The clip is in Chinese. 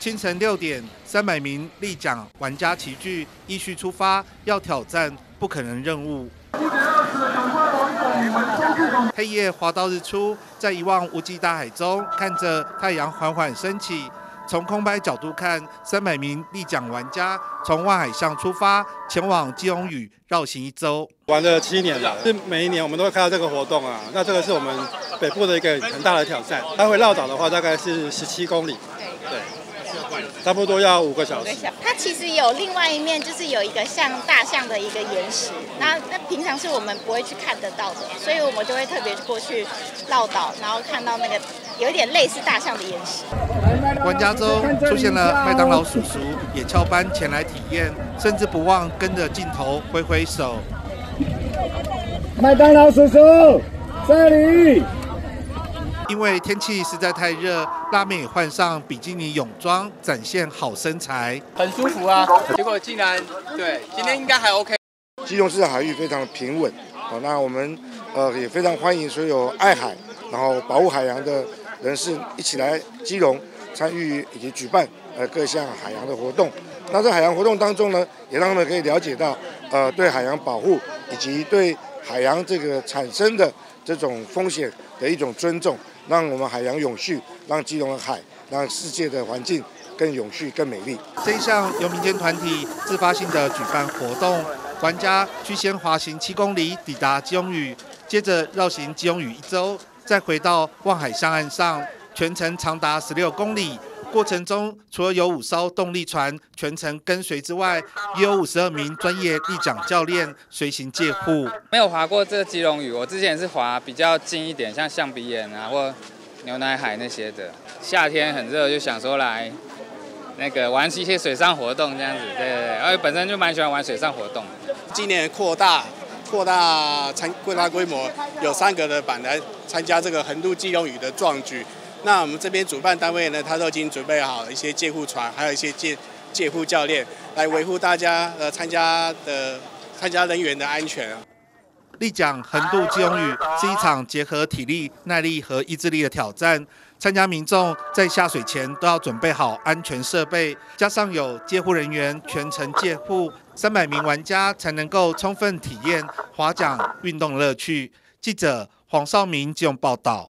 清晨6点，300名立桨玩家齐聚，依序出发，要挑战不可能任务。黑夜滑到日出，在一望无际大海中，看着太阳缓缓升起。从空拍角度看，300名立桨玩家从万海巷出发，前往基隆屿绕行1周。 玩了7年了，是每一年我们都会看到这个活动啊。那这个是我们北部的一个很大的挑战。它会绕岛的话，大概是17公里。对。差不多要5个小时。 它其实有另外一面，就是有一个像大象的一个岩石，那平常是我们不会去看得到的，所以我们就会特别过去绕岛，然后看到那个有点类似大象的岩石。 玩家中出现了麦当劳叔叔，也翘班前来体验，甚至不忘跟着镜头挥挥手。 麦当劳叔叔，这里。 因为天气实在太热，辣妹也换上比基尼泳装，展现好身材， 很舒服啊。结果竟然对，今天应该还 OK。 基隆市的海域非常的平稳，那我们也非常欢迎所有爱海，然后保护海洋的人士一起来基隆参与以及举办各项海洋的活动。那在海洋活动当中呢，也让他们可以了解到对海洋保护以及对海洋这个产生的这种风险的一种尊重。让我们海洋永续，让基隆的海，让世界的环境更永续、更美丽。 这一项由民间团体自发性的举办活动，玩家需先滑行7公里抵达基隆屿，接着绕行基隆屿1周，再回到望海巷岸上，全程长达16公里。过程中，除了有5艘动力船全程跟随之外，也有52名专业立桨教练随行借护。 没有滑过这个基隆屿，我之前是滑比较近一点，像象鼻岩啊或牛奶海那些的。夏天很热，就想说来玩一些水上活动这样子，对，而且本身就蛮喜欢玩水上活动的。 今年扩大规模，有3个的板来参加这个横渡基隆屿的壮举。那我们这边主办单位呢，他都已经准备好一些借护船，还有一些借护教练，来维护大家参加人员的安全。 立桨横渡基隆屿是一场结合体力、耐力和意志力的挑战。参加民众在下水前都要准备好安全设备，加上有借护人员全程借护，300名玩家才能够充分体验划桨运动乐趣。记者黄少明基隆报道。